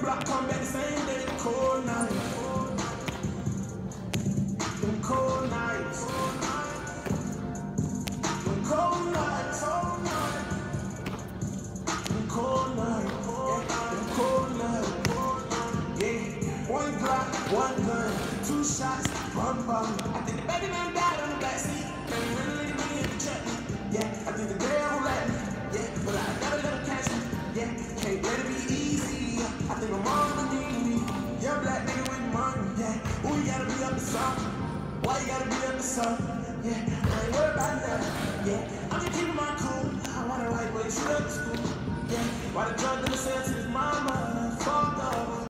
block come back the same day. Cold night. Them cold nights. Them cold nights. Them cold nights. Them cold nights. Yeah. One block, one gun, two shots, one bomb. I think the baby man died on the backseat. Baby really me in the check. Yeah. I think the girl let me. Yeah. But I never let her catch me. Yeah. Can't let it be easy. I think my mama need me. Young black nigga with money. Yeah. Ooh, you gotta be up to something. Why you gotta be up to something? Yeah. I ain't worried about nothing. Yeah. I'm just keeping my cool. I want a white boy shoot up to school. Yeah. Why the drug dealer sell to his mama? Fuck up.